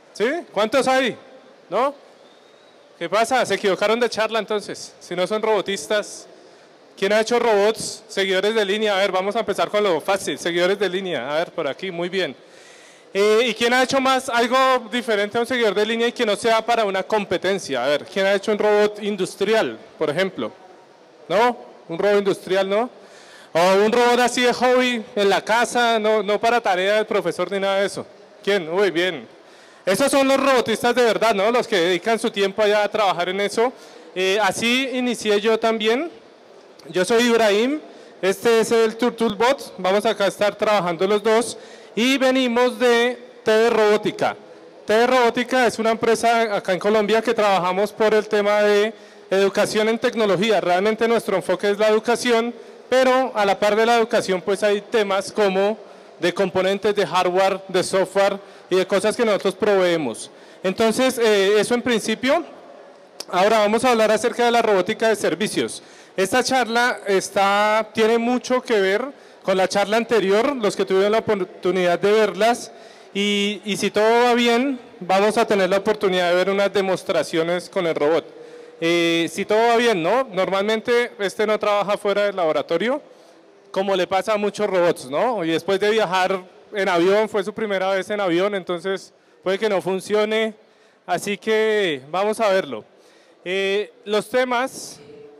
¿Sí? ¿Cuántos hay? ¿No? ¿Qué pasa? ¿Se equivocaron de charla entonces? Si no son robotistas. ¿Quién ha hecho robots? Seguidores de línea. A ver, vamos a empezar con lo fácil. Seguidores de línea. A ver, por aquí, muy bien. ¿Y quién ha hecho más algo diferente a un seguidor de línea y que no sea para una competencia? A ver, ¿quién ha hecho un robot industrial, por ejemplo? ¿No? Un robot industrial, ¿no? O un robot así de hobby en la casa, no para tarea del profesor ni nada de eso. ¿Quién? Uy, bien. Esos son los robotistas de verdad, ¿no? Los que dedican su tiempo allá a trabajar en eso. Así inicié yo también. Yo soy Ibrahim, este es el Toolbot. Vamos acá a estar trabajando los dos. Y venimos de TD Robótica. TD Robótica es una empresa acá en Colombia que trabajamos por el tema de educación en tecnología. Realmente nuestro enfoque es la educación, pero a la par de la educación pues hay temas como de componentes de hardware, de software y de cosas que nosotros proveemos. Entonces, eso en principio. Ahora vamos a hablar acerca de la robótica de servicios. Esta charla tiene mucho que ver con la charla anterior, los que tuvieron la oportunidad de verlas, y si todo va bien, vamos a tener la oportunidad de ver unas demostraciones con el robot. Si todo va bien, ¿no? Normalmente este no trabaja fuera del laboratorio, como le pasa a muchos robots, ¿no? Y después de viajar en avión, fue su primera vez en avión, entonces puede que no funcione, así que vamos a verlo. Los temas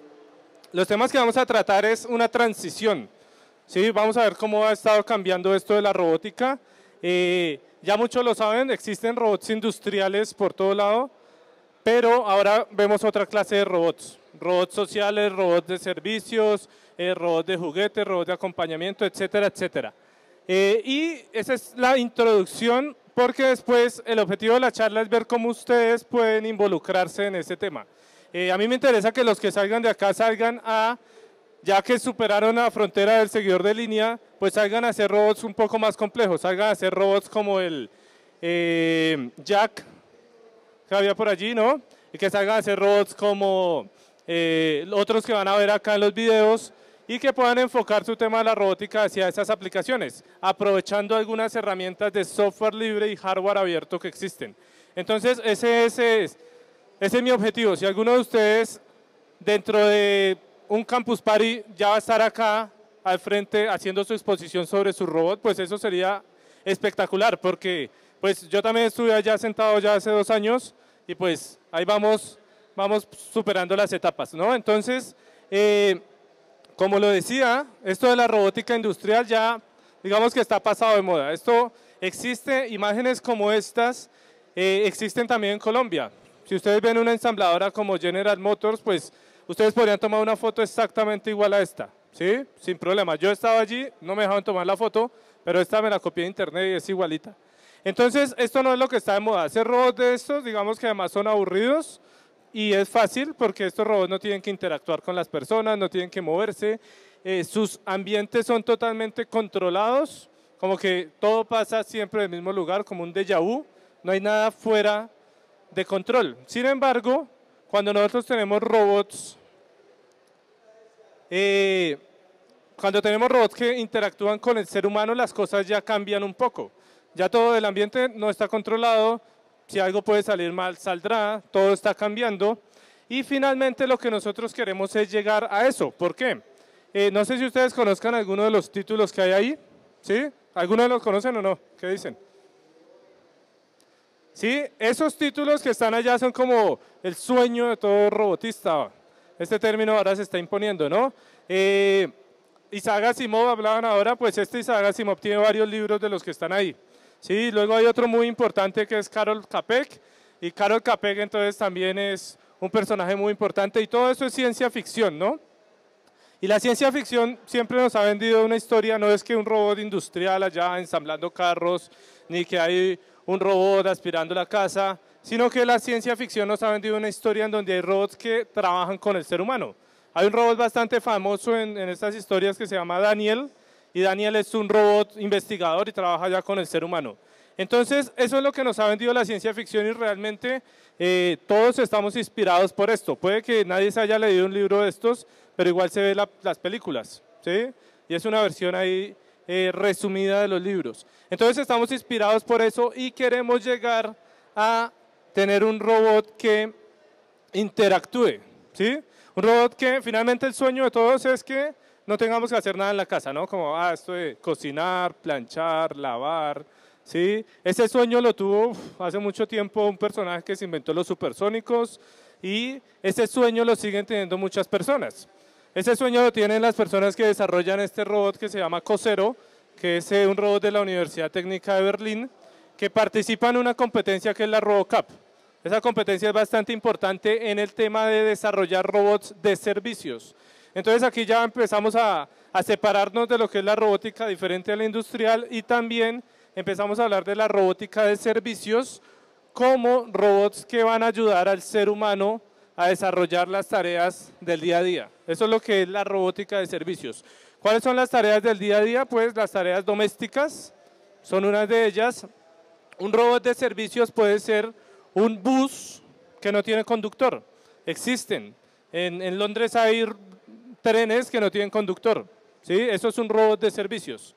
que vamos a tratar es una transición, ¿sí? Vamos a ver cómo ha estado cambiando esto de la robótica. Ya muchos lo saben, existen robots industriales por todo lado, pero ahora vemos otra clase de robots. Robots sociales, robots de servicios, robots de juguetes, robots de acompañamiento, etcétera, etcétera. Y esa es la introducción, porque después el objetivo de la charla es ver cómo ustedes pueden involucrarse en ese tema. A mí me interesa que los que salgan de acá salgan ya que superaron la frontera del seguidor de línea, pues salgan a hacer robots un poco más complejos, salgan a hacer robots como el Jack que había por allí, ¿no? Y que salgan a hacer robots como otros que van a ver acá en los videos, y que puedan enfocar su tema de la robótica hacia esas aplicaciones, aprovechando algunas herramientas de software libre y hardware abierto que existen. Entonces, ese es mi objetivo. Si alguno de ustedes dentro de un Campus Party ya va a estar acá al frente haciendo su exposición sobre su robot, pues eso sería espectacular, porque pues yo también estuve allá sentado ya hace 2 años y pues ahí vamos superando las etapas, ¿no? Entonces, como lo decía, esto de la robótica industrial ya, digamos que está pasado de moda. Esto existe, imágenes como estas existen también en Colombia. Si ustedes ven una ensambladora como General Motors, pues ustedes podrían tomar una foto exactamente igual a esta, ¿sí? Sin problema. Yo estaba allí, no me dejaban tomar la foto, pero esta me la copié de internet y es igualita. Entonces, esto no es lo que está de moda. Hacer robots de estos, digamos que además son aburridos, y es fácil porque estos robots no tienen que interactuar con las personas, no tienen que moverse, sus ambientes son totalmente controlados, como que todo pasa siempre en el mismo lugar, como un déjà vu, no hay nada fuera de control. Sin embargo, cuando nosotros tenemos robots, que interactúan con el ser humano, las cosas ya cambian un poco. Ya todo el ambiente no está controlado, si algo puede salir mal, saldrá, todo está cambiando. Y finalmente lo que nosotros queremos es llegar a eso. ¿Por qué? No sé si ustedes conozcan alguno de los títulos que hay ahí, ¿sí? ¿Alguno los conocen o no? ¿Qué dicen? ¿Sí? Esos títulos que están allá son como el sueño de todo robotista. Este término ahora se está imponiendo, ¿no? Isaac Asimov hablaban ahora, pues Isaac Asimov tiene varios libros de los que están ahí. Sí, luego hay otro muy importante que es Karol Capek, y Karol Capek entonces también es un personaje muy importante, y todo eso es ciencia ficción, ¿no? Y la ciencia ficción siempre nos ha vendido una historia, no es que un robot industrial allá ensamblando carros, ni que hay un robot aspirando la casa, sino que la ciencia ficción nos ha vendido una historia en donde hay robots que trabajan con el ser humano. Hay un robot bastante famoso en estas historias que se llama Daniel, y Daniel es un robot investigador y trabaja ya con el ser humano. Entonces, eso es lo que nos ha vendido la ciencia ficción, y realmente todos estamos inspirados por esto. Puede que nadie se haya leído un libro de estos, pero igual se ve las películas, ¿sí? Y es una versión ahí resumida de los libros. Entonces, estamos inspirados por eso y queremos llegar a tener un robot que interactúe, ¿sí? Un robot que finalmente el sueño de todos es que no tengamos que hacer nada en la casa, ¿no? Como, esto de cocinar, planchar, lavar, ¿sí? Ese sueño lo tuvo hace mucho tiempo un personaje que se inventó los supersónicos y ese sueño lo siguen teniendo muchas personas. Ese sueño lo tienen las personas que desarrollan este robot que se llama Cosero, que es un robot de la Universidad Técnica de Berlín, que participa en una competencia que es la RoboCup. Esa competencia es bastante importante en el tema de desarrollar robots de servicios. Entonces aquí ya empezamos a separarnos de lo que es la robótica diferente a la industrial y también empezamos a hablar de la robótica de servicios como robots que van a ayudar al ser humano a desarrollar las tareas del día a día. Eso es lo que es la robótica de servicios. ¿Cuáles son las tareas del día a día? Pues las tareas domésticas son una de ellas. Un robot de servicios puede ser un bus que no tiene conductor. Existen. En Londres hay trenes que no tienen conductor. ¿Sí? Eso es un robot de servicios.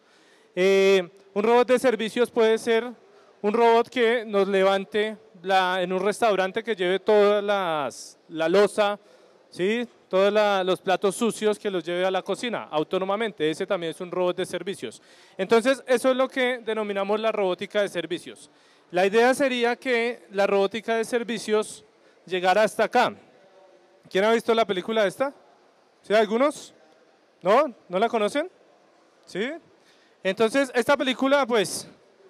Un robot de servicios puede ser un robot que nos levante en un restaurante, que lleve toda la loza, ¿sí? Todos los platos sucios, que los lleve a la cocina autónomamente. Ese también es un robot de servicios. Entonces, eso es lo que denominamos la robótica de servicios. La idea sería que la robótica de servicios llegara hasta acá. ¿Quién ha visto la película esta? ¿Sí? ¿Algunos? ¿No? ¿No la conocen? ¿Sí? Entonces, esta película, pues,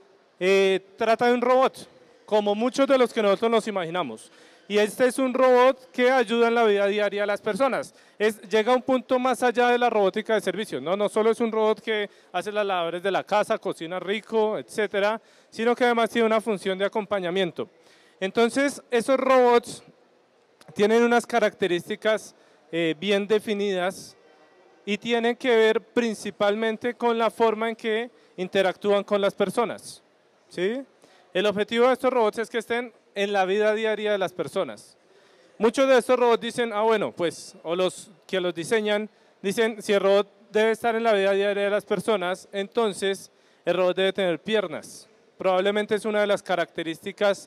trata de un robot, como muchos de los que nosotros nos imaginamos. Y este es un robot que ayuda en la vida diaria de las personas. Llega a un punto más allá de la robótica de servicios, ¿no? No solo es un robot que hace las labores de la casa, cocina rico, etcétera, sino que además tiene una función de acompañamiento. Entonces, esos robots tienen unas características bien definidas y tienen que ver principalmente con la forma en que interactúan con las personas, ¿sí? El objetivo de estos robots es que estén en la vida diaria de las personas. Muchos de estos robots dicen, bueno, pues, o los que los diseñan, dicen, si el robot debe estar en la vida diaria de las personas, entonces el robot debe tener piernas. Probablemente es una de las características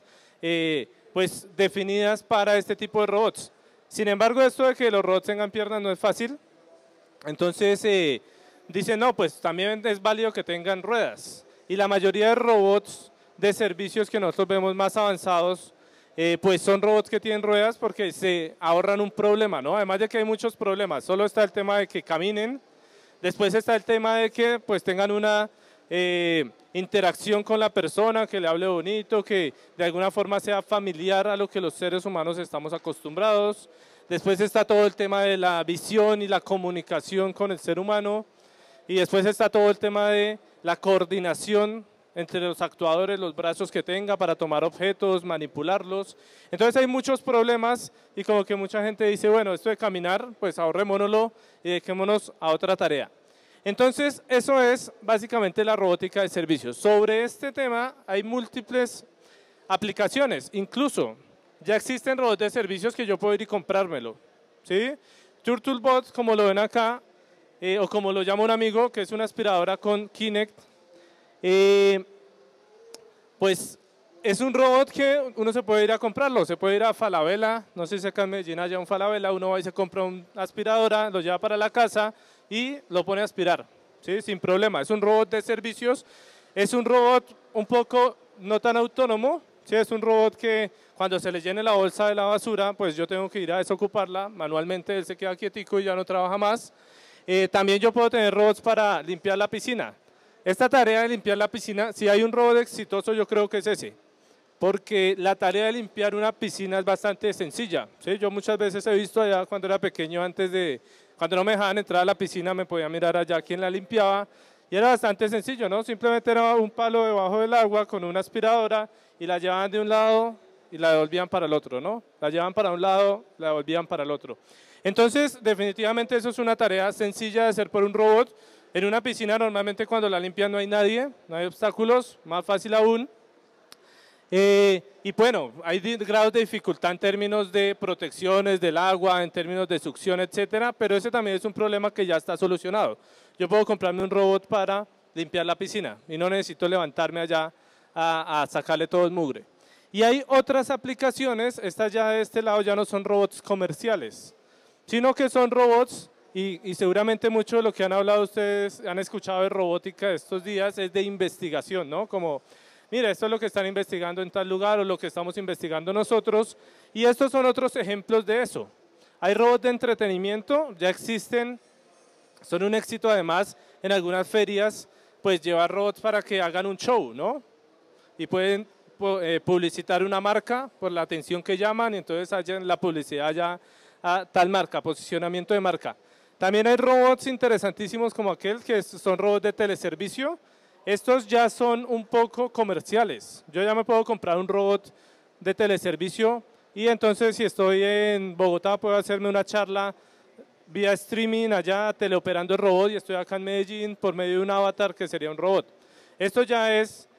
pues, definidas para este tipo de robots. Sin embargo, esto de que los robots tengan piernas no es fácil. Entonces dicen, no, pues también es válido que tengan ruedas. Y la mayoría de robots de servicios que nosotros vemos más avanzados, pues son robots que tienen ruedas porque se ahorran un problema, ¿no? Además de que hay muchos problemas, solo está el tema de que caminen, después está el tema de que pues tengan una interacción con la persona, que le hable bonito, que de alguna forma sea familiar a lo que los seres humanos estamos acostumbrados. Después está todo el tema de la visión y la comunicación con el ser humano, y después está todo el tema de la coordinación entre los actuadores, los brazos que tenga para tomar objetos, manipularlos. Entonces hay muchos problemas y como que mucha gente dice, bueno, esto de caminar, pues ahorrémonoslo y dediquémonos a otra tarea. Entonces eso es básicamente la robótica de servicios. Sobre este tema hay múltiples aplicaciones, incluso ya existen robots de servicios que yo puedo ir y comprármelo, ¿sí? Turtlebot, como lo ven acá, o como lo llama un amigo, que es una aspiradora con Kinect, pues es un robot que uno se puede ir a comprarlo, se puede ir a Falabella, no sé si acá en Medellín haya un Falabella, uno va y se compra una aspiradora, lo lleva para la casa y lo pone a aspirar, ¿sí? Sin problema. Es un robot de servicios, es un robot un poco no tan autónomo, ¿sí? Es un robot que cuando se le llene la bolsa de la basura, pues yo tengo que ir a desocuparla manualmente, él se queda quietico y ya no trabaja más. También yo puedo tener robots para limpiar la piscina. Esta tarea de limpiar la piscina, si hay un robot exitoso, yo creo que es ese. Porque la tarea de limpiar una piscina es bastante sencilla, ¿sí? Yo muchas veces he visto allá cuando era pequeño, cuando no me dejaban entrar a la piscina, me podía mirar allá quién la limpiaba. Y era bastante sencillo, ¿no? Simplemente era un palo debajo del agua con una aspiradora y la llevaban de un lado y la devolvían para el otro, ¿no? La llevaban para un lado, la devolvían para el otro. Entonces, definitivamente eso es una tarea sencilla de hacer por un robot. En una piscina normalmente cuando la limpian no hay nadie, no hay obstáculos, más fácil aún. Y bueno, hay grados de dificultad en términos de protecciones del agua, en términos de succión, etcétera, pero ese también es un problema que ya está solucionado. Yo puedo comprarme un robot para limpiar la piscina y no necesito levantarme allá a sacarle todo el mugre. Y hay otras aplicaciones, estas ya de este lado ya no son robots comerciales, sino que son robots, y seguramente mucho de lo que han hablado ustedes, han escuchado de robótica estos días, es de investigación, ¿no? Como, mira, esto es lo que están investigando en tal lugar o lo que estamos investigando nosotros, y estos son otros ejemplos de eso. Hay robots de entretenimiento, ya existen, son un éxito además en algunas ferias, pues llevar robots para que hagan un show, ¿no? Y pueden publicitar una marca por la atención que llaman, y entonces hayan la publicidad ya a tal marca, posicionamiento de marca. También hay robots interesantísimos como aquel que son robots de teleservicio. Estos ya son un poco comerciales. Yo ya me puedo comprar un robot de teleservicio y entonces si estoy en Bogotá puedo hacerme una charla vía streaming allá teleoperando el robot y estoy acá en Medellín por medio de un avatar que sería un robot. Esto ya es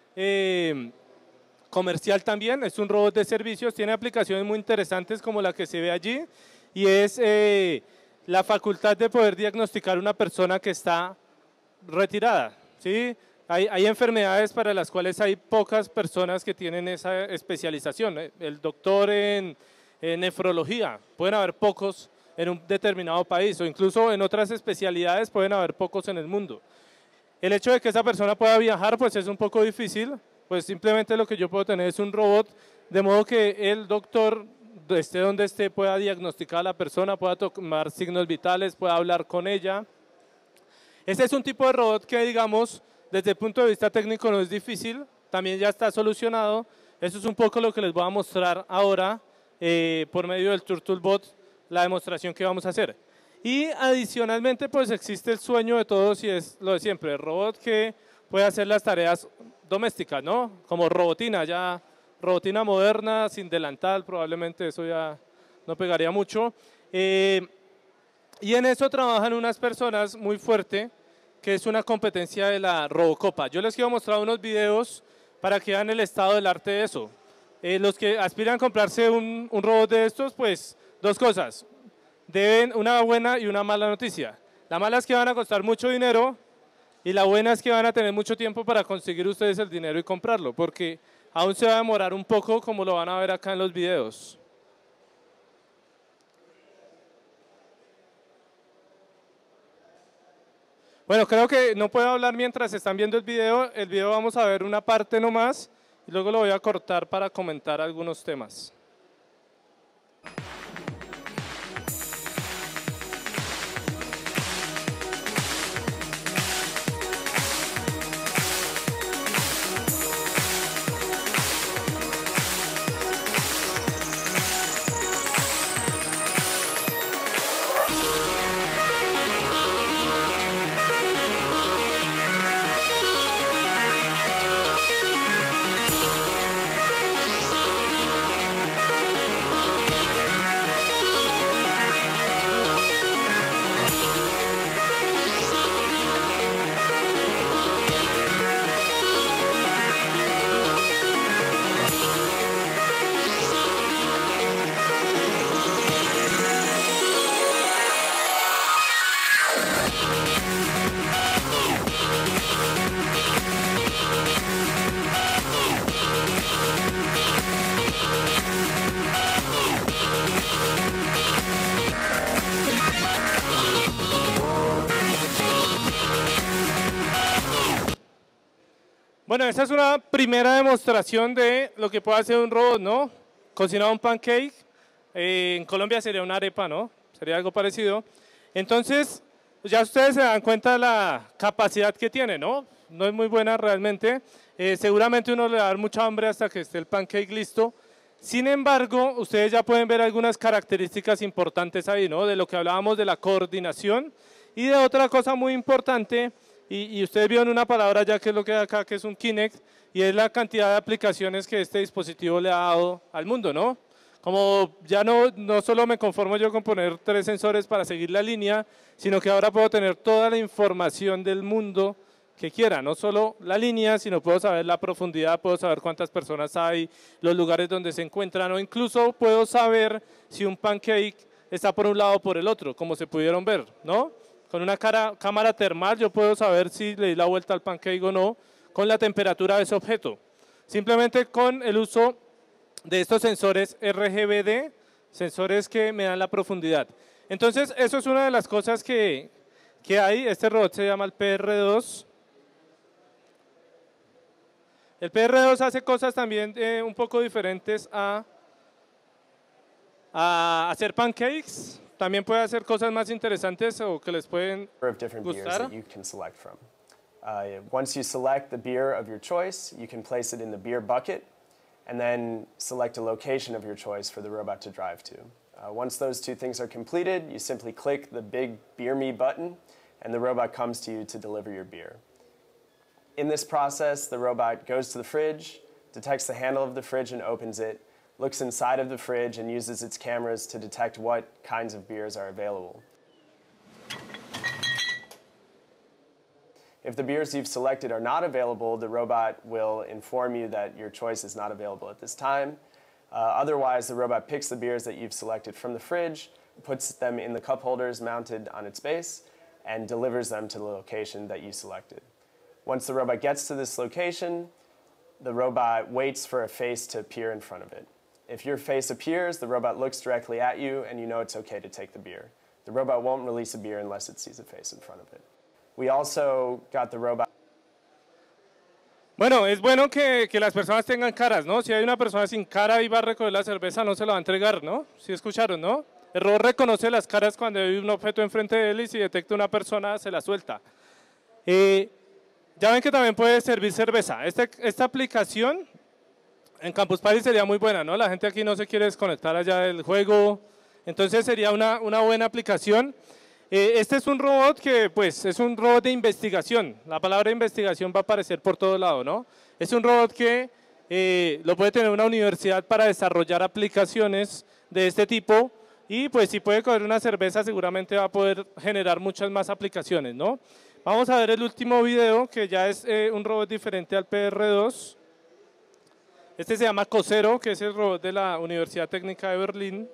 comercial también, es un robot de servicios, tiene aplicaciones muy interesantes como la que se ve allí y es la facultad de poder diagnosticar una persona que está retirada, ¿sí? Hay enfermedades para las cuales hay pocas personas que tienen esa especialización. El doctor en nefrología, pueden haber pocos en un determinado país o incluso en otras especialidades pueden haber pocos en el mundo. El hecho de que esa persona pueda viajar pues es un poco difícil, pues simplemente lo que yo puedo tener es un robot, de modo que el doctor esté donde esté, pueda diagnosticar a la persona, pueda tomar signos vitales, pueda hablar con ella. Este es un tipo de robot que, digamos, desde el punto de vista técnico no es difícil, también ya está solucionado. Eso es un poco lo que les voy a mostrar ahora por medio del TurtleBot, la demostración que vamos a hacer. Y adicionalmente, pues existe el sueño de todos y es lo de siempre, el robot que puede hacer las tareas domésticas, ¿no? Como robotina, ya robotina moderna, sin delantal, probablemente eso ya no pegaría mucho. Y en eso trabajan unas personas muy fuerte, que es una competencia de la Robocopa. Yo les quiero mostrar unos videos para que vean el estado del arte de eso. Los que aspiran a comprarse un robot de estos, pues dos cosas. Deben una buena y una mala noticia. La mala es que van a costar mucho dinero y la buena es que van a tener mucho tiempo para conseguir ustedes el dinero y comprarlo, porque aún se va a demorar un poco, como lo van a ver acá en los videos. Bueno, creo que no puedo hablar mientras están viendo el video. El video vamos a ver una parte nomás y luego lo voy a cortar para comentar algunos temas. Bueno, esta es una primera demostración de lo que puede hacer un robot, ¿no? Cocinar un pancake, en Colombia sería una arepa, ¿no? Sería algo parecido. Entonces, ya ustedes se dan cuenta de la capacidad que tiene, ¿no? No es muy buena realmente. Seguramente uno le va a dar mucha hambre hasta que esté el pancake listo. Sin embargo, ustedes ya pueden ver algunas características importantes ahí, ¿no? De lo que hablábamos de la coordinación y de otra cosa muy importante. Y ustedes vieron una palabra ya que es lo que hay acá, que es un Kinect, y es la cantidad de aplicaciones que este dispositivo le ha dado al mundo, ¿no? Como ya no solo me conformo yo con poner 3 sensores para seguir la línea, sino que ahora puedo tener toda la información del mundo que quiera, no solo la línea, sino puedo saber la profundidad, puedo saber cuántas personas hay, los lugares donde se encuentran, o incluso puedo saber si un pancake está por un lado o por el otro, como se pudieron ver, ¿no? Con una cámara termal yo puedo saber si le di la vuelta al pancake o no, con la temperatura de ese objeto. Simplemente con el uso de estos sensores RGBD, sensores que me dan la profundidad. Entonces, eso es una de las cosas que hay. Este robot se llama el PR2. El PR2 hace cosas también un poco diferentes a hacer pancakes. También puede hacer cosas más interesantes o que les pueden gustar. Once you select the beer of your choice, you can place it in the beer bucket and then select a location of your choice for the robot to drive to. Once those two things are completed, you simply click the big Beer Me button and the robot comes to you to deliver your beer. In this process, the robot goes to the fridge, detects the handle of the fridge and opens it, looks inside of the fridge and uses its cameras to detect what kinds of beers are available. If the beers you've selected are not available, the robot will inform you that your choice is not available at this time. Otherwise, the robot picks the beers that you've selected from the fridge, puts them in the cup holders mounted on its base, and delivers them to the location that you selected. Once the robot gets to this location, the robot waits for a face to appear in front of it. If your face appears, the robot looks directly at you and you know it's okay to take the beer. The robot won't release a beer unless it sees a face in front of it. We also got the robot. Bueno, es bueno que las personas tengan caras, ¿no? Si hay una persona sin cara y va a recoger la cerveza, no se la va a entregar, ¿no? ¿Sí escucharon, no? El robot reconoce las caras cuando hay un objeto enfrente de él y si detecta una persona, se la suelta. Ya ven que también puede servir cerveza. Esta aplicación en Campus Party sería muy buena, ¿no? La gente aquí no se quiere desconectar allá del juego, entonces sería una buena aplicación. Este es un robot que, pues, es un robot de investigación. La palabra investigación va a aparecer por todo lado, ¿no? Es un robot que lo puede tener una universidad para desarrollar aplicaciones de este tipo y, pues, si puede coger una cerveza, seguramente va a poder generar muchas más aplicaciones, ¿no? Vamos a ver el último video, que ya es un robot diferente al PR2. Este se llama Cosero, que es el robot de la Universidad Técnica de Berlín.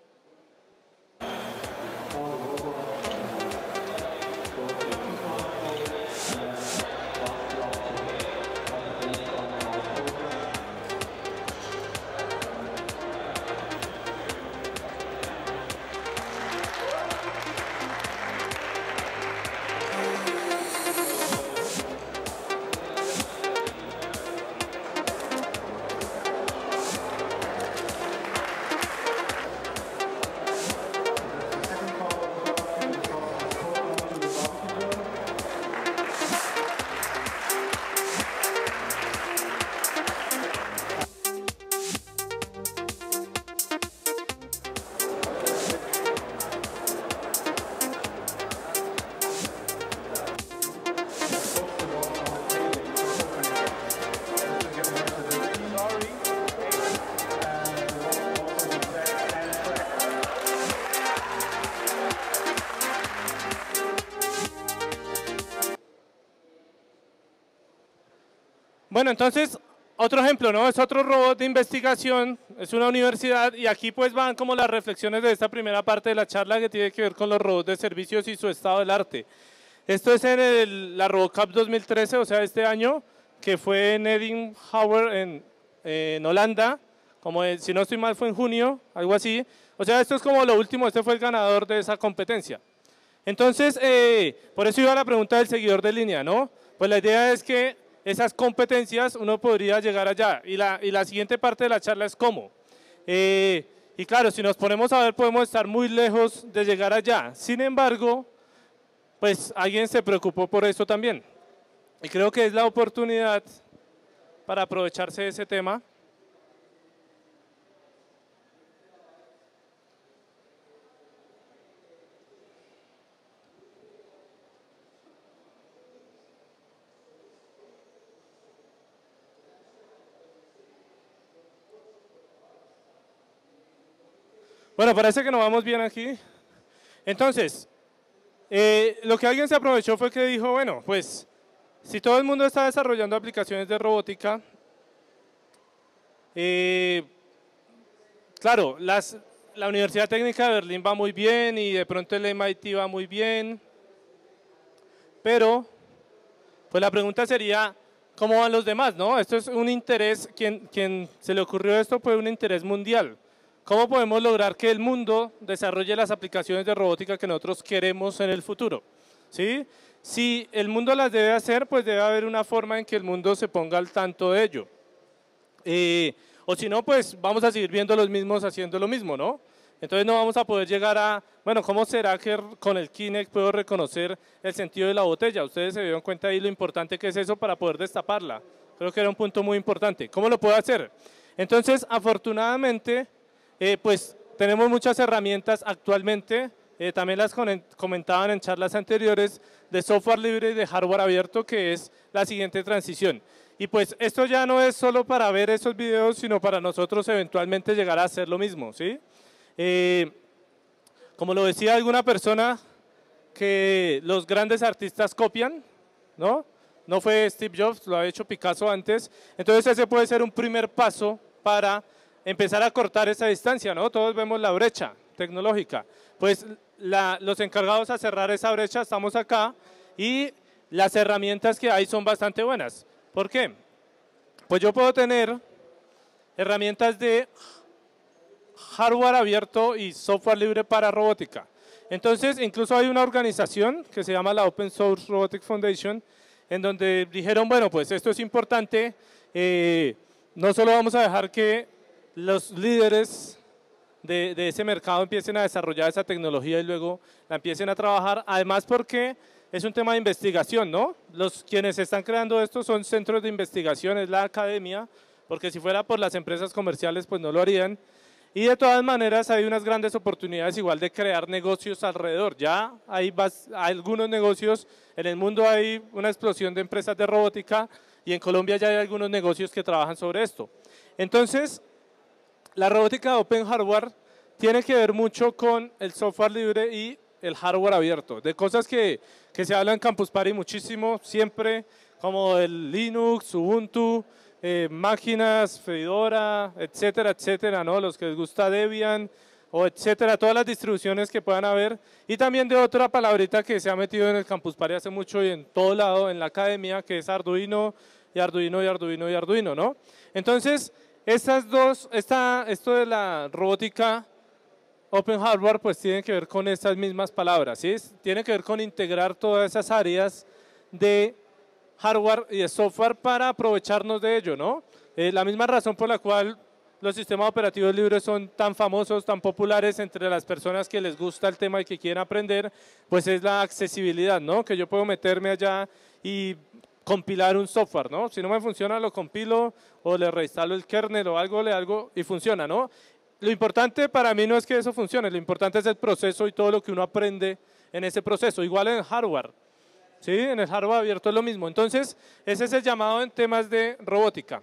Bueno, entonces, otro ejemplo, ¿no? Es otro robot de investigación, es una universidad y aquí pues van como las reflexiones de esta primera parte de la charla que tiene que ver con los robots de servicios y su estado del arte. Esto es en la RoboCup 2013, o sea, este año, que fue en Eindhoven, en Holanda, como si no estoy mal fue en junio, algo así. O sea, esto es como lo último, este fue el ganador de esa competencia. Entonces, por eso iba la pregunta del seguidor de línea, ¿no? Pues la idea es que esas competencias uno podría llegar allá. Y la siguiente parte de la charla es cómo. Y claro, si nos ponemos a ver, podemos estar muy lejos de llegar allá. Sin embargo, pues alguien se preocupó por eso también. Y creo que es la oportunidad para aprovecharse de ese tema. Bueno, parece que nos vamos bien aquí. Entonces, lo que alguien se aprovechó fue que dijo, bueno, pues, si todo el mundo está desarrollando aplicaciones de robótica, claro, la Universidad Técnica de Berlín va muy bien y de pronto el MIT va muy bien, pero, pues la pregunta sería, cómo van los demás, ¿no? Esto es un interés, quien se le ocurrió esto fue un interés mundial. ¿Cómo podemos lograr que el mundo desarrolle las aplicaciones de robótica que nosotros queremos en el futuro? ¿Sí? Si el mundo las debe hacer, pues debe haber una forma en que el mundo se ponga al tanto de ello. O si no, pues vamos a seguir viendo los mismos haciendo lo mismo, ¿no? Entonces no vamos a poder llegar a, bueno, ¿cómo será que con el Kinect puedo reconocer el sentido de la botella? Ustedes se dieron cuenta ahí lo importante que es eso para poder destaparla. Creo que era un punto muy importante. ¿Cómo lo puedo hacer? Entonces, afortunadamente, pues tenemos muchas herramientas actualmente, también las comentaban en charlas anteriores, de software libre y de hardware abierto, que es la siguiente transición. Y pues esto ya no es solo para ver esos videos, sino para nosotros eventualmente llegar a hacer lo mismo, ¿sí? Como lo decía alguna persona, que los grandes artistas copian, ¿no? No fue Steve Jobs, lo ha hecho Picasso antes. Entonces ese puede ser un primer paso para empezar a cortar esa distancia, ¿no? Todos vemos la brecha tecnológica. Pues los encargados a cerrar esa brecha estamos acá y las herramientas que hay son bastante buenas. ¿Por qué? Pues yo puedo tener herramientas de hardware abierto y software libre para robótica. Entonces, incluso hay una organización que se llama la Open Source Robotics Foundation, en donde dijeron, bueno, pues esto es importante, no solo vamos a dejar que los líderes de ese mercado empiecen a desarrollar esa tecnología y luego la empiecen a trabajar, además porque es un tema de investigación, ¿no? Quienes están creando esto son centros de investigación, es la academia, porque si fuera por las empresas comerciales, pues no lo harían. Y de todas maneras hay unas grandes oportunidades igual de crear negocios alrededor. Ya hay algunos negocios, en el mundo hay una explosión de empresas de robótica y en Colombia ya hay algunos negocios que trabajan sobre esto. Entonces, la robótica Open Hardware tiene que ver mucho con el software libre y el hardware abierto, de cosas que se habla en Campus Party muchísimo, siempre, como el Linux, Ubuntu, máquinas, Fedora, etcétera, etcétera, ¿no? Los que les gusta Debian, o etcétera, todas las distribuciones que puedan haber, y también de otra palabrita que se ha metido en el Campus Party hace mucho y en todo lado, en la academia, que es Arduino, y Arduino, y Arduino, y Arduino, ¿no? Entonces, estas dos, esto de la robótica Open Hardware, pues tiene que ver con estas mismas palabras, ¿sí? Tiene que ver con integrar todas esas áreas de hardware y de software para aprovecharnos de ello, ¿no? La misma razón por la cual los sistemas operativos libres son tan famosos, tan populares entre las personas que les gusta el tema y que quieren aprender, pues es la accesibilidad, ¿no? Que yo puedo meterme allá y compilar un software, ¿no? Si no me funciona, lo compilo o le reinstalo el kernel o algo y funciona, ¿no? Lo importante para mí no es que eso funcione, lo importante es el proceso y todo lo que uno aprende en ese proceso. Igual en hardware, ¿sí? En el hardware abierto es lo mismo. Entonces, ese es el llamado en temas de robótica.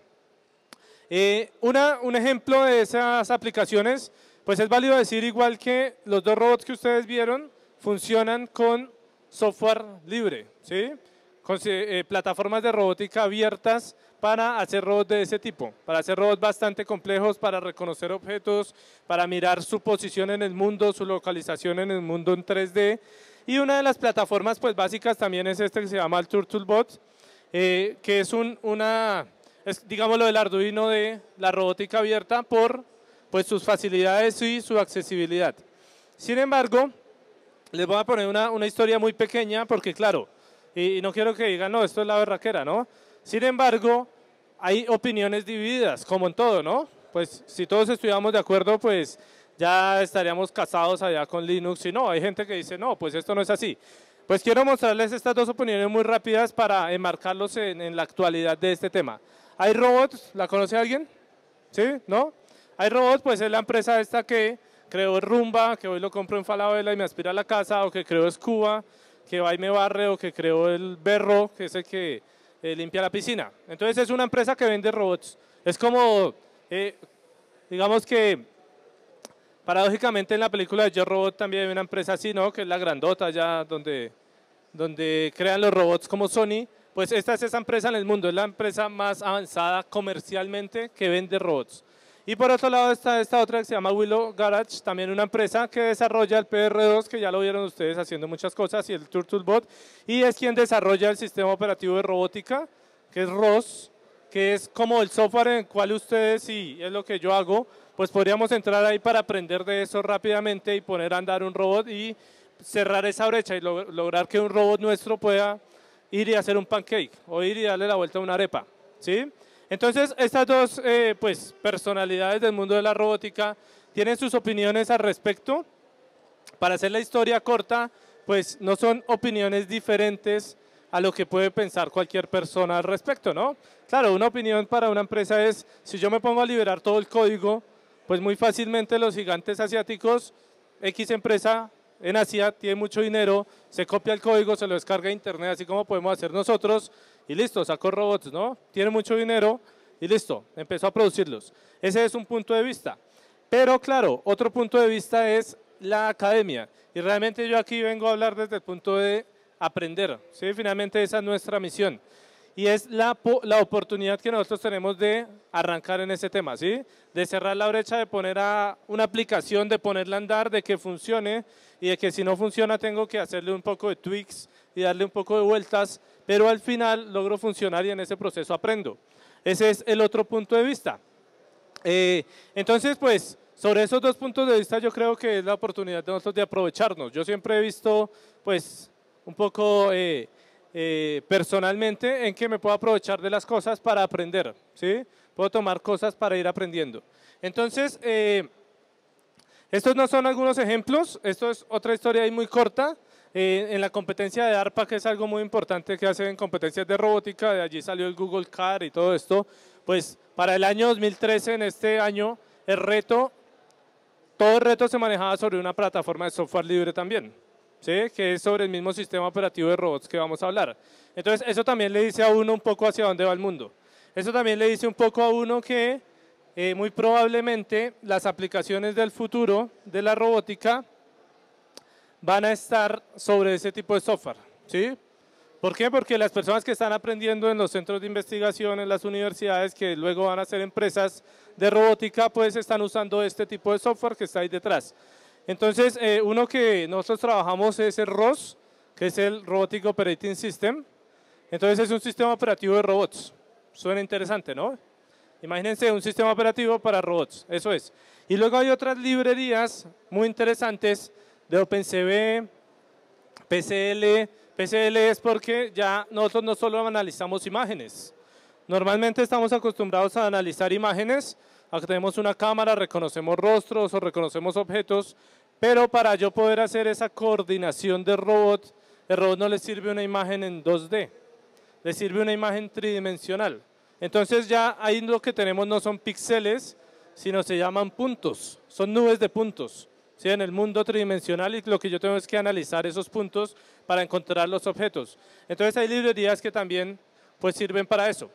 Un ejemplo de esas aplicaciones, pues es válido decir igual que los dos robots que ustedes vieron funcionan con software libre, ¿sí? Con plataformas de robótica abiertas para hacer robots de ese tipo, para hacer robots bastante complejos, para reconocer objetos, para mirar su posición en el mundo, su localización en el mundo en 3D. Y una de las plataformas pues básicas también es este que se llama el TurtleBot, que es digámoslo el Arduino de la robótica abierta por pues sus facilidades y su accesibilidad. Sin embargo, les voy a poner una historia muy pequeña porque claro, y no quiero que digan, no, esto es la berraquera, ¿no? Sin embargo, hay opiniones divididas, como en todo, ¿no? Pues si todos estuviéramos de acuerdo, pues ya estaríamos casados allá con Linux y no, hay gente que dice, no, pues esto no es así. Pues quiero mostrarles estas dos opiniones muy rápidas para enmarcarlos en la actualidad de este tema. ¿Hay robots? ¿La conoce alguien? ¿Sí? ¿No? Hay robots, pues es la empresa esta que creó Rumba, que hoy lo compro en Falabella y me aspira a la casa, o que creó Scuba, que va y me barre, o que creó el Berro, que es el que limpia la piscina. Entonces es una empresa que vende robots. Es como, digamos que, paradójicamente en la película de Yo Robot también hay una empresa así, ¿no? Que es la grandota ya donde crean los robots como Sony. Pues esta es esa empresa en el mundo, es la empresa más avanzada comercialmente que vende robots. Y por otro lado está esta otra que se llama Willow Garage, también una empresa que desarrolla el PR2, que ya lo vieron ustedes haciendo muchas cosas, y el TurtleBot, y es quien desarrolla el sistema operativo de robótica, que es ROS, que es como el software en el cual ustedes, y es lo que yo hago, pues podríamos entrar ahí para aprender de eso rápidamente y poner a andar un robot y cerrar esa brecha y lograr que un robot nuestro pueda ir y hacer un pancake o ir y darle la vuelta a una arepa, ¿sí? Entonces, estas dos pues, personalidades del mundo de la robótica tienen sus opiniones al respecto. Para hacer la historia corta, pues no son opiniones diferentes a lo que puede pensar cualquier persona al respecto, ¿no? Claro, una opinión para una empresa es, si yo me pongo a liberar todo el código, pues muy fácilmente los gigantes asiáticos, X empresa en Asia tiene mucho dinero, se copia el código, se lo descarga a internet, así como podemos hacer nosotros, y listo, sacó robots, ¿no? Tiene mucho dinero y listo, empezó a producirlos. Ese es un punto de vista. Pero claro, otro punto de vista es la academia. Y realmente yo aquí vengo a hablar desde el punto de aprender, ¿sí? Finalmente esa es nuestra misión. Y es la oportunidad que nosotros tenemos de arrancar en ese tema, ¿sí? De cerrar la brecha, de poner a una aplicación, de ponerla a andar, de que funcione y de que si no funciona tengo que hacerle un poco de tweaks y darle un poco de vueltas, pero al final logro funcionar y en ese proceso aprendo. Ese es el otro punto de vista. Entonces, pues, sobre esos dos puntos de vista yo creo que es la oportunidad de nosotros de aprovecharnos. Yo siempre he visto, pues, un poco personalmente en que me puedo aprovechar de las cosas para aprender, ¿sí? Puedo tomar cosas para ir aprendiendo. Entonces, estos no son algunos ejemplos, esto es otra historia ahí muy corta. En la competencia de ARPA, que es algo muy importante que hacen en competencias de robótica, de allí salió el Google Car y todo esto, pues para el año 2013, en este año, todo el reto se manejaba sobre una plataforma de software libre también, ¿sí? Que es sobre el mismo sistema operativo de robots que vamos a hablar. Entonces, eso también le dice a uno un poco hacia dónde va el mundo. Eso también le dice un poco a uno que muy probablemente las aplicaciones del futuro de la robótica van a estar sobre ese tipo de software, ¿sí? ¿Por qué? Porque las personas que están aprendiendo en los centros de investigación, en las universidades, que luego van a ser empresas de robótica, pues están usando este tipo de software que está ahí detrás. Entonces, uno que nosotros trabajamos es el ROS, que es el Robotic Operating System. Entonces, es un sistema operativo de robots. Suena interesante, ¿no? Imagínense un sistema operativo para robots, eso es. Y luego hay otras librerías muy interesantes de OpenCV, PCL. PCL es porque ya nosotros no solo analizamos imágenes. Normalmente estamos acostumbrados a analizar imágenes, a que tenemos una cámara, reconocemos rostros o reconocemos objetos, pero para yo poder hacer esa coordinación del robot, el robot no le sirve una imagen en 2D, le sirve una imagen tridimensional. Entonces ya ahí lo que tenemos no son píxeles, sino se llaman puntos, son nubes de puntos, ¿sí? En el mundo tridimensional, y lo que yo tengo es que analizar esos puntos para encontrar los objetos. Entonces hay librerías que también pues sirven para eso.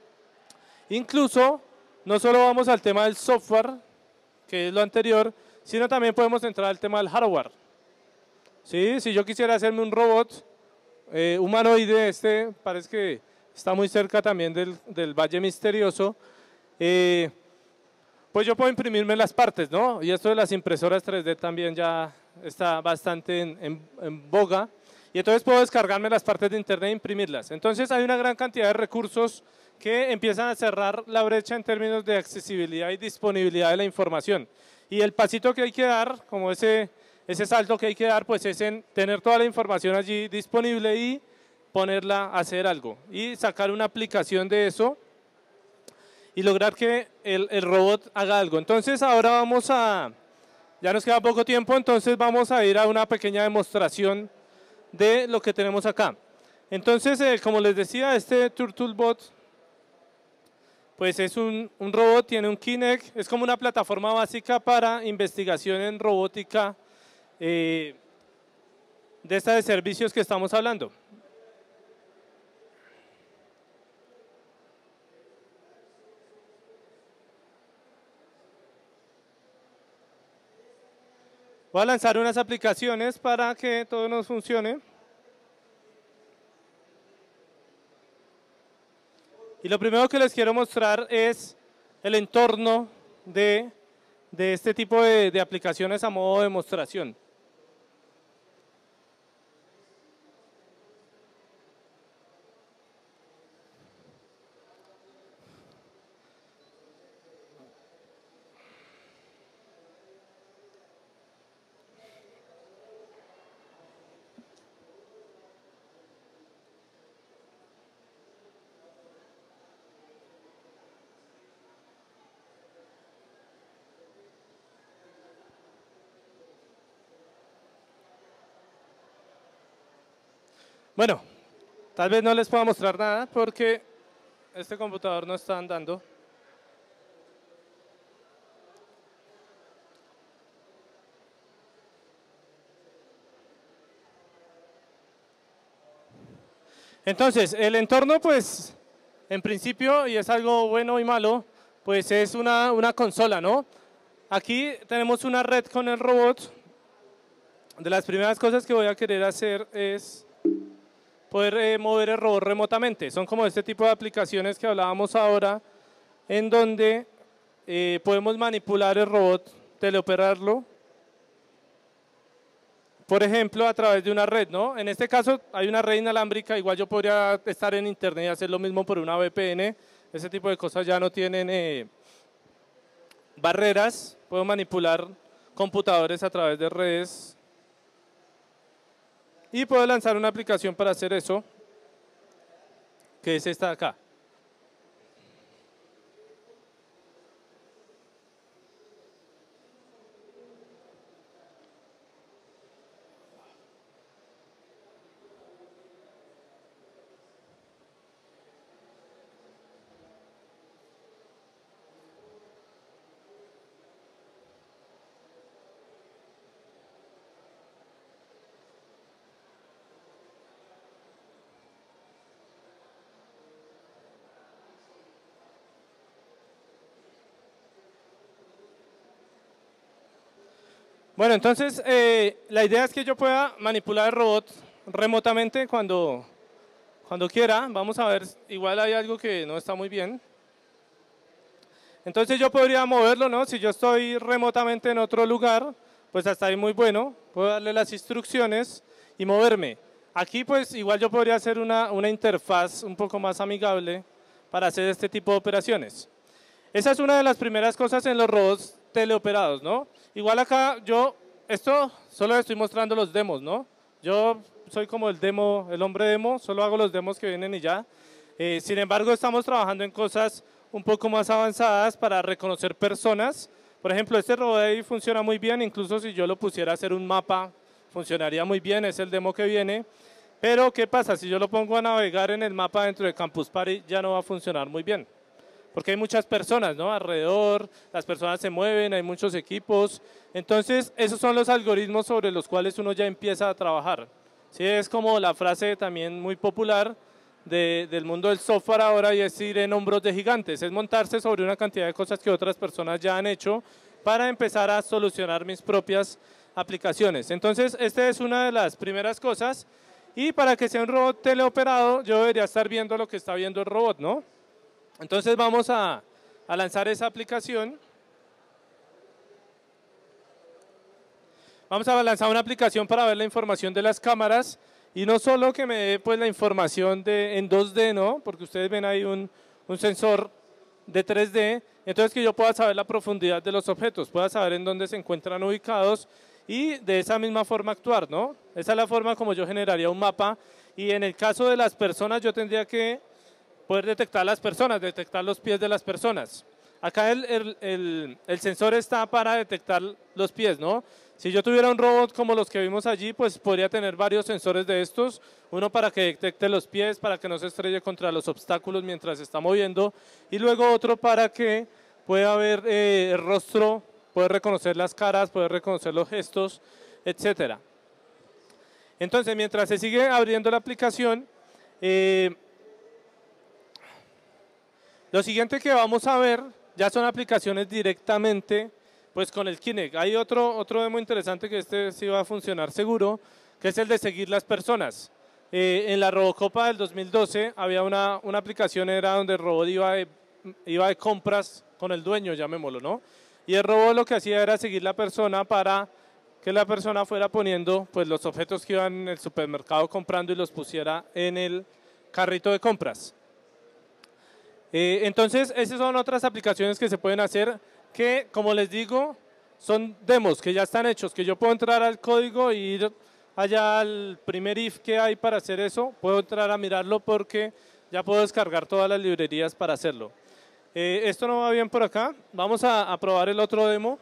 Incluso no solo vamos al tema del software, que es lo anterior, sino también podemos entrar al tema del hardware. ¿Sí? Si yo quisiera hacerme un robot humanoide, parece que está muy cerca también del Valle Misterioso, pues yo puedo imprimirme las partes, ¿no? Y esto de las impresoras 3D también ya está bastante en boga. Y entonces puedo descargarme las partes de internet e imprimirlas. Entonces hay una gran cantidad de recursos que empiezan a cerrar la brecha en términos de accesibilidad y disponibilidad de la información. Y el pasito que hay que dar, como ese salto que hay que dar, pues es en tener toda la información allí disponible y ponerla a hacer algo. Y sacar una aplicación de eso y lograr que el robot haga algo. Entonces ahora ya nos queda poco tiempo, entonces vamos a ir a una pequeña demostración de lo que tenemos acá. Entonces, como les decía, este TurtleBot pues es un robot, tiene un Kinect, es como una plataforma básica para investigación en robótica de esta de servicios que estamos hablando. Voy a lanzar unas aplicaciones para que todo nos funcione. Y lo primero que les quiero mostrar es el entorno de este tipo de aplicaciones a modo de demostración. Bueno, tal vez no les pueda mostrar nada porque este computador no está andando. Entonces, el entorno, pues, en principio, y es algo bueno y malo, pues es una consola, ¿no? Aquí tenemos una red con el robot. De las primeras cosas que voy a querer hacer es poder mover el robot remotamente. Son como este tipo de aplicaciones que hablábamos ahora, en donde podemos manipular el robot, teleoperarlo, por ejemplo, a través de una red, ¿no? En este caso hay una red inalámbrica, igual yo podría estar en internet y hacer lo mismo por una VPN. Ese tipo de cosas ya no tienen barreras. Puedo manipular computadores a través de redes y puedo lanzar una aplicación para hacer eso, que es esta de acá. Bueno, entonces la idea es que yo pueda manipular el robot remotamente cuando quiera. Vamos a ver, igual hay algo que no está muy bien. Entonces yo podría moverlo, ¿no? Si yo estoy remotamente en otro lugar, pues hasta ahí muy bueno. Puedo darle las instrucciones y moverme. Aquí pues igual yo podría hacer una interfaz un poco más amigable para hacer este tipo de operaciones. Esa es una de las primeras cosas en los robots teleoperados, ¿no? Igual acá esto solo estoy mostrando los demos, ¿no? Yo soy como el hombre demo, solo hago los demos que vienen y ya. Sin embargo, estamos trabajando en cosas un poco más avanzadas para reconocer personas. Por ejemplo, este robot ahí funciona muy bien, incluso si yo lo pusiera a hacer un mapa, funcionaría muy bien, es el demo que viene. Pero, ¿qué pasa? Si yo lo pongo a navegar en el mapa dentro de Campus Party, ya no va a funcionar muy bien. Porque hay muchas personas, ¿no? Alrededor, las personas se mueven, hay muchos equipos. Entonces, esos son los algoritmos sobre los cuales uno ya empieza a trabajar. Sí, es como la frase también muy popular del mundo del software ahora, y es ir en hombros de gigantes. Es montarse sobre una cantidad de cosas que otras personas ya han hecho para empezar a solucionar mis propias aplicaciones. Entonces, esta es una de las primeras cosas. Y para que sea un robot teleoperado, yo debería estar viendo lo que está viendo el robot, ¿no? Entonces vamos a lanzar esa aplicación. Vamos a lanzar una aplicación para ver la información de las cámaras y no solo que me dé pues la información en 2D, ¿no? Porque ustedes ven ahí un sensor de 3D, entonces que yo pueda saber la profundidad de los objetos, pueda saber en dónde se encuentran ubicados y de esa misma forma actuar, ¿no? Esa es la forma como yo generaría un mapa, y en el caso de las personas yo tendría que poder detectar las personas, detectar los pies de las personas. Acá el sensor está para detectar los pies, ¿no? Si yo tuviera un robot como los que vimos allí, pues podría tener varios sensores de estos, uno para que detecte los pies, para que no se estrelle contra los obstáculos mientras se está moviendo, y luego otro para que pueda ver el rostro, poder reconocer las caras, poder reconocer los gestos, etcétera. Entonces, mientras se sigue abriendo la aplicación, lo siguiente que vamos a ver ya son aplicaciones directamente pues con el Kinect. Hay otro demo interesante que este sí va a funcionar seguro, que es el de seguir las personas. En la Robocopa del 2012 había una aplicación, era donde el robot iba de compras con el dueño, llamémoslo, ¿no? Y el robot lo que hacía era seguir la persona para que la persona fuera poniendo pues los objetos que iban en el supermercado comprando y los pusiera en el carrito de compras. Entonces, esas son otras aplicaciones que se pueden hacer que, como les digo, son demos que ya están hechos, que yo puedo entrar al código e ir allá al primer if que hay para hacer eso, puedo entrar a mirarlo porque ya puedo descargar todas las librerías para hacerlo. Esto no va bien por acá, vamos a probar el otro demo.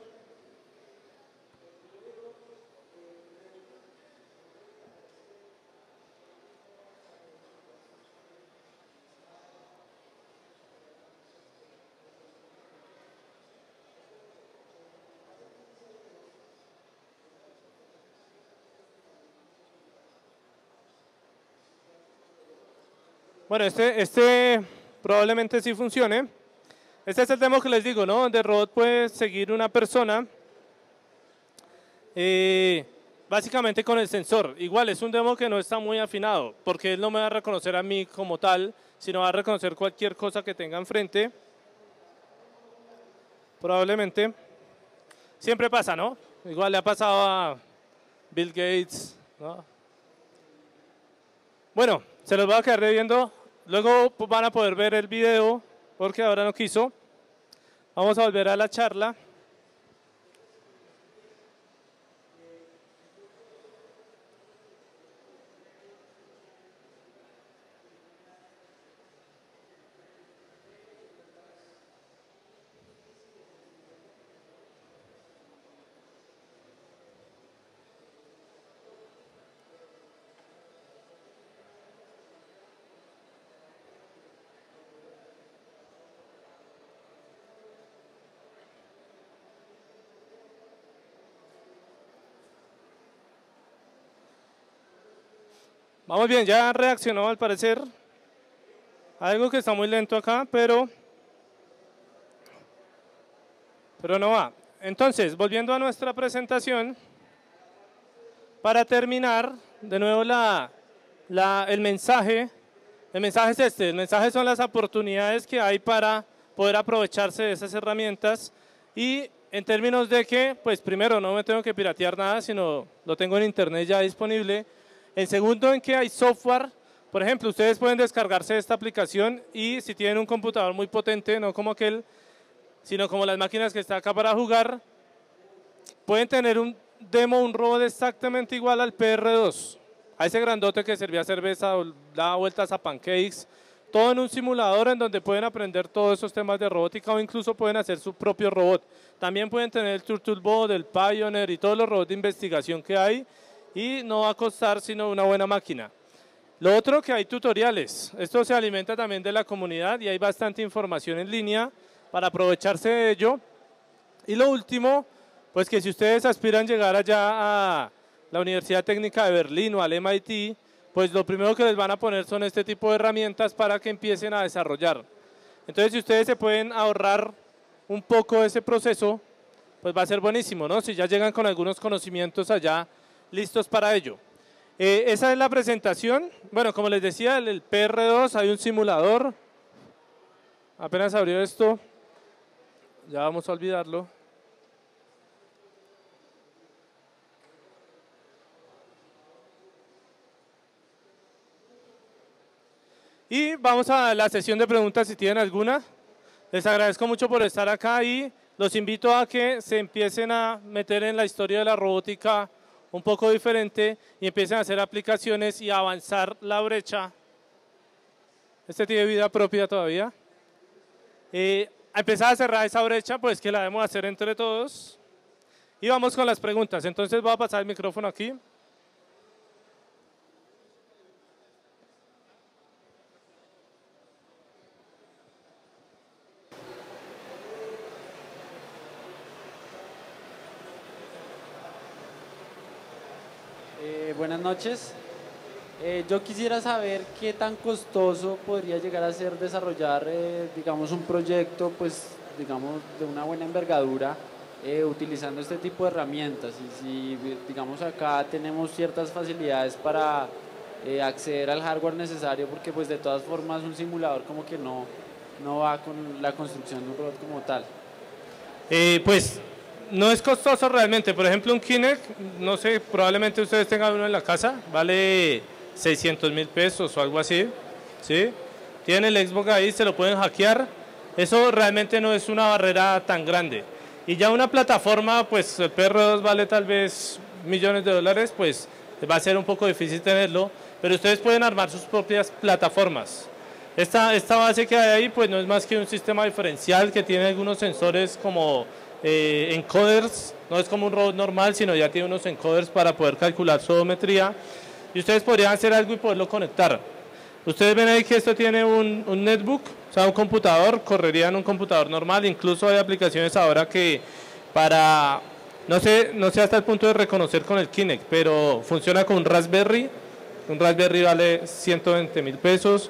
Bueno, este probablemente sí funcione. Este es el demo que les digo, ¿no? Donde el robot puede seguir una persona, básicamente con el sensor. Igual es un demo que no está muy afinado, porque él no me va a reconocer a mí como tal, sino va a reconocer cualquier cosa que tenga enfrente. Probablemente. Siempre pasa, ¿no? Igual le ha pasado a Bill Gates, ¿no? Bueno, se los voy a quedar viendo. Luego van a poder ver el video, porque ahora no quiso. Vamos a volver a la charla. Vamos bien, ya reaccionó al parecer. Algo que está muy lento acá, pero no va. Entonces, volviendo a nuestra presentación, para terminar, de nuevo el mensaje es este. El mensaje son las oportunidades que hay para poder aprovecharse de esas herramientas y en términos de que, pues primero, no me tengo que piratear nada, sino lo tengo en internet ya disponible. En segundo, en que hay software. Por ejemplo, ustedes pueden descargarse esta aplicación y si tienen un computador muy potente, no como aquel, sino como las máquinas que está acá para jugar, pueden tener un demo, un robot exactamente igual al PR2, a ese grandote que servía cerveza o daba vueltas a pancakes, todo en un simulador en donde pueden aprender todos esos temas de robótica o incluso pueden hacer su propio robot. También pueden tener el TurtleBot, el Pioneer y todos los robots de investigación que hay y no va a costar sino una buena máquina. Lo otro que hay tutoriales, esto se alimenta también de la comunidad y hay bastante información en línea para aprovecharse de ello. Y lo último, pues que si ustedes aspiran llegar allá a la Universidad Técnica de Berlín o al MIT, pues lo primero que les van a poner son este tipo de herramientas para que empiecen a desarrollar. Entonces si ustedes se pueden ahorrar un poco de ese proceso, pues va a ser buenísimo, ¿no? Si ya llegan con algunos conocimientos allá listos para ello. Esa es la presentación. Bueno, como les decía, el PR2, hay un simulador. Apenas abrió esto, ya vamos a olvidarlo. Y vamos a la sesión de preguntas si tienen alguna. Les agradezco mucho por estar acá y los invito a que se empiecen a meter en la historia de la robótica un poco diferente y empiecen a hacer aplicaciones y a avanzar la brecha. Este tiene vida propia todavía. A empezar a cerrar esa brecha, pues que la debemos hacer entre todos. Y vamos con las preguntas. Entonces voy a pasar el micrófono aquí. Buenas noches. Yo quisiera saber qué tan costoso podría llegar a ser desarrollar, digamos, un proyecto, pues, digamos, de una buena envergadura, utilizando este tipo de herramientas. Y si, digamos, acá tenemos ciertas facilidades para acceder al hardware necesario, porque, pues, de todas formas, un simulador como que no va con la construcción de un robot como tal. Pues no es costoso realmente. Por ejemplo, un Kinect, no sé, probablemente ustedes tengan uno en la casa, vale 600.000 pesos o algo así, ¿sí? Tienen el Xbox ahí, se lo pueden hackear. Eso realmente no es una barrera tan grande. Y ya una plataforma, pues el PR2 vale tal vez millones de dólares, pues va a ser un poco difícil tenerlo, pero ustedes pueden armar sus propias plataformas. Esta base que hay ahí, pues no es más que un sistema diferencial que tiene algunos sensores como encoders, no es como un robot normal, sino ya tiene unos encoders para poder calcular su odometría y ustedes podrían hacer algo y poderlo conectar. Ustedes ven ahí que esto tiene un netbook, o sea, un computador, correría en un computador normal, incluso hay aplicaciones ahora que para, no sé hasta el punto de reconocer con el Kinect, pero funciona con un Raspberry vale 120.000 pesos.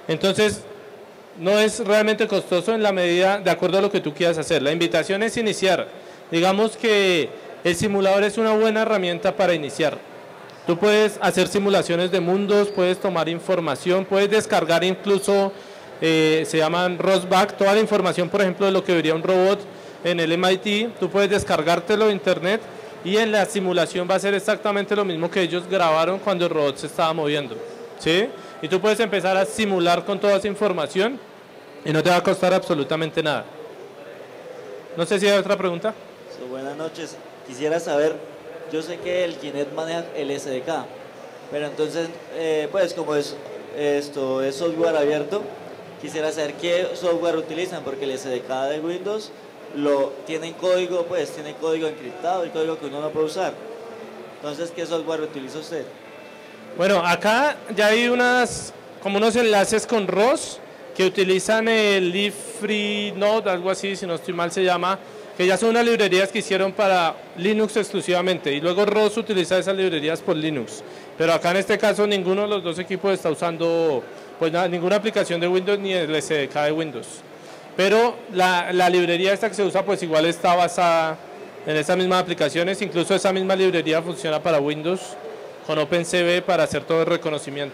Entonces, no es realmente costoso en la medida de acuerdo a lo que tú quieras hacer. La invitación es iniciar. Digamos que el simulador es una buena herramienta para iniciar. Tú puedes hacer simulaciones de mundos, puedes tomar información, puedes descargar incluso, se llaman ROSBAC, toda la información, por ejemplo, de lo que vería un robot en el MIT, tú puedes descargártelo de internet y en la simulación va a ser exactamente lo mismo que ellos grabaron cuando el robot se estaba moviendo, ¿sí? Y tú puedes empezar a simular con toda esa información y no te va a costar absolutamente nada. No sé si hay otra pregunta. Buenas noches. Quisiera saber, yo sé que el Kinect maneja el SDK, pero entonces, pues como esto es software abierto, quisiera saber qué software utilizan, porque el SDK de Windows tiene código, pues tiene código encriptado y código que uno no puede usar. Entonces, ¿qué software utiliza usted? Bueno, acá ya hay como unos enlaces con ROS que utilizan el Live Free Node, algo así, si no estoy mal se llama, que ya son unas librerías que hicieron para Linux exclusivamente, y luego ROS utiliza esas librerías por Linux. Pero acá en este caso ninguno de los dos equipos está usando pues ninguna aplicación de Windows ni el SDK de Windows. Pero la librería esta que se usa pues igual está basada en esas mismas aplicaciones, incluso esa misma librería funciona para Windows con OpenCV para hacer todo el reconocimiento.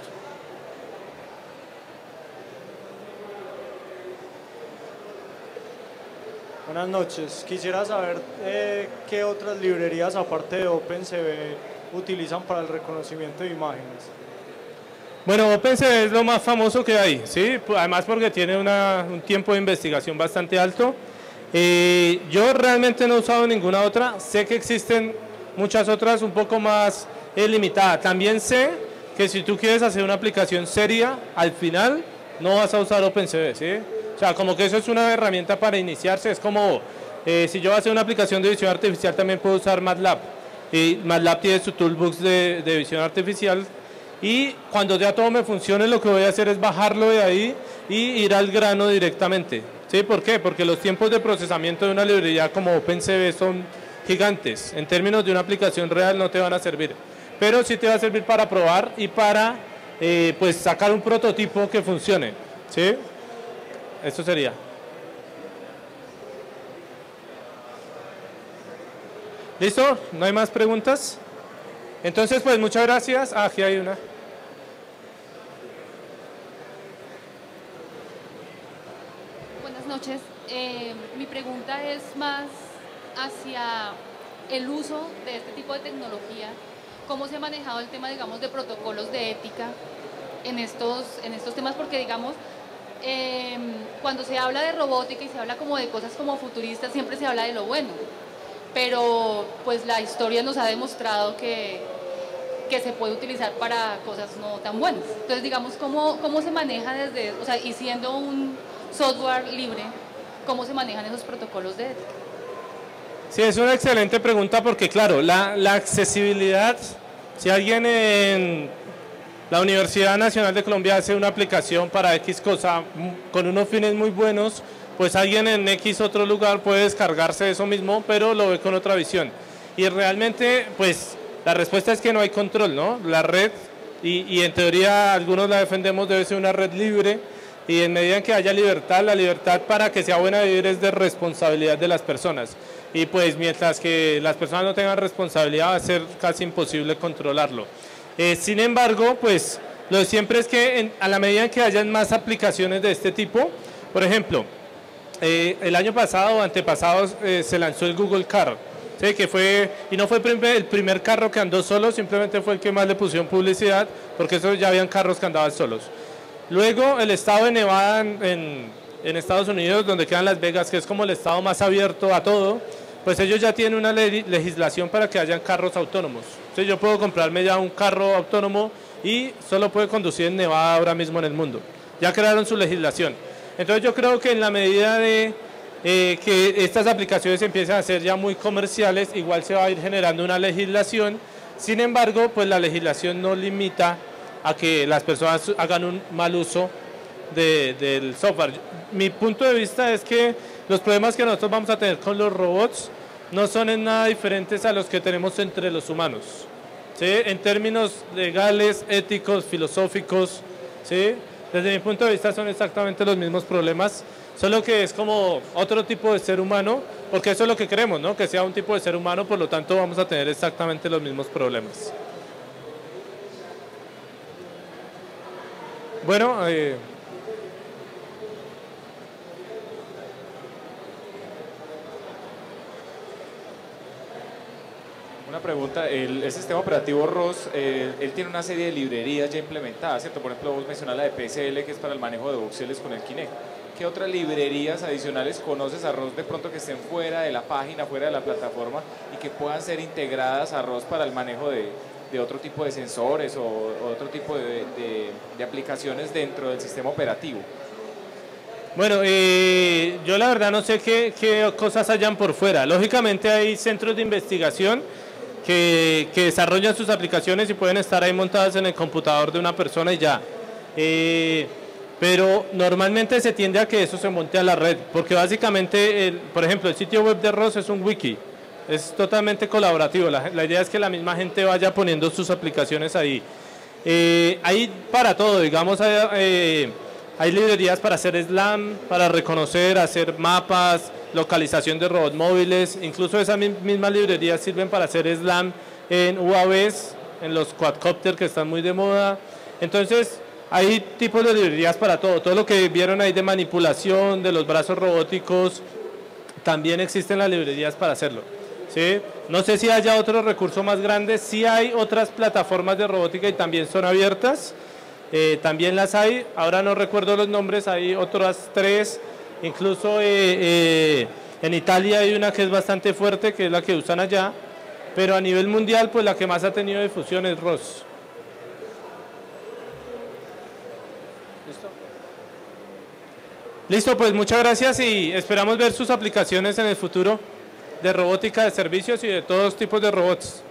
Buenas noches. Quisiera saber qué otras librerías aparte de OpenCV utilizan para el reconocimiento de imágenes. Bueno, OpenCV es lo más famoso que hay, ¿sí? Además porque tiene un tiempo de investigación bastante alto. Yo realmente no he usado ninguna otra, sé que existen muchas otras un poco más limitadas. También sé que si tú quieres hacer una aplicación seria, al final no vas a usar OpenCV, ¿sí? O sea, como que eso es una herramienta para iniciarse, es como si yo voy a hacer una aplicación de visión artificial también puedo usar MATLAB. Y MATLAB tiene su toolbox de visión artificial y cuando ya todo me funcione lo que voy a hacer es bajarlo de ahí y ir al grano directamente. ¿Sí? ¿Por qué? Porque los tiempos de procesamiento de una librería como OpenCV son gigantes. En términos de una aplicación real no te van a servir, pero sí te va a servir para probar y para pues sacar un prototipo que funcione. ¿Sí? Eso sería. ¿Listo? ¿No hay más preguntas? Entonces, pues muchas gracias. Ah, aquí hay una. Buenas noches. Mi pregunta es más hacia el uso de este tipo de tecnología. ¿Cómo se ha manejado el tema, digamos, de protocolos de ética en estos temas? Porque, digamos, cuando se habla de robótica y se habla como de cosas como futuristas, siempre se habla de lo bueno. Pero pues la historia nos ha demostrado que se puede utilizar para cosas no tan buenas. Entonces, digamos, ¿cómo se maneja desde, o sea, y siendo un software libre, cómo se manejan esos protocolos de ética? Sí, es una excelente pregunta porque, claro, la accesibilidad, si alguien en la Universidad Nacional de Colombia hace una aplicación para X cosa con unos fines muy buenos, pues alguien en X otro lugar puede descargarse eso mismo, pero lo ve con otra visión. Y realmente, pues, la respuesta es que no hay control, ¿no? La red, y en teoría algunos la defendemos, debe ser una red libre, y en medida en que haya libertad, la libertad para que sea buena vivir es de responsabilidad de las personas. Y pues mientras que las personas no tengan responsabilidad va a ser casi imposible controlarlo. Sin embargo, pues, lo de siempre es que a la medida en que hayan más aplicaciones de este tipo, por ejemplo, el año pasado o antepasado se lanzó el Google Car, ¿sí? Que fue, y no fue el primer carro que andó solo, simplemente fue el que más le pusieron publicidad, porque eso ya habían carros que andaban solos. Luego el estado de Nevada en Estados Unidos, donde quedan Las Vegas, que es como el estado más abierto a todo, pues ellos ya tienen una legislación para que hayan carros autónomos. Entonces yo puedo comprarme ya un carro autónomo y solo puede conducir en Nevada ahora mismo en el mundo. Ya crearon su legislación. Entonces yo creo que en la medida de que estas aplicaciones empiecen a ser ya muy comerciales, igual se va a ir generando una legislación. Sin embargo, pues la legislación no limita a que las personas hagan un mal uso del software. Mi punto de vista es que los problemas que nosotros vamos a tener con los robots no son en nada diferentes a los que tenemos entre los humanos, ¿sí? En términos legales, éticos, filosóficos, ¿sí? Desde mi punto de vista son exactamente los mismos problemas, solo que es como otro tipo de ser humano, porque eso es lo que queremos, ¿no? Que sea un tipo de ser humano, por lo tanto vamos a tener exactamente los mismos problemas. Bueno, una pregunta, el sistema operativo ROS, él tiene una serie de librerías ya implementadas, ¿cierto? Por ejemplo, vos mencionás la de PSL, que es para el manejo de voxeles con el Kinect. ¿Qué otras librerías adicionales conoces a ROS de pronto que estén fuera de la página, fuera de la plataforma y que puedan ser integradas a ROS para el manejo de otro tipo de sensores o otro tipo de aplicaciones dentro del sistema operativo? bueno, yo la verdad no sé qué cosas hayan por fuera. Lógicamente hay centros de investigación que desarrollan sus aplicaciones y pueden estar ahí montadas en el computador de una persona y ya. Pero normalmente se tiende a que eso se monte a la red, porque básicamente, por ejemplo, el sitio web de ROS es un wiki, es totalmente colaborativo, la idea es que la misma gente vaya poniendo sus aplicaciones ahí. Hay para todo, digamos, hay librerías para hacer SLAM, para reconocer, hacer mapas, localización de robots móviles, incluso esas mismas librerías sirven para hacer SLAM en UAVs, en los quadcopters que están muy de moda. Entonces, hay tipos de librerías para todo lo que vieron ahí de manipulación, de los brazos robóticos, también existen las librerías para hacerlo, ¿sí? No sé si haya otro recurso más grande, sí hay otras plataformas de robótica y también son abiertas, también las hay, ahora no recuerdo los nombres, hay otras 3, incluso en Italia hay una que es bastante fuerte, que es la que usan allá, pero a nivel mundial pues la que más ha tenido difusión es ROS. Listo, pues muchas gracias y esperamos ver sus aplicaciones en el futuro de robótica de servicios y de todos tipos de robots.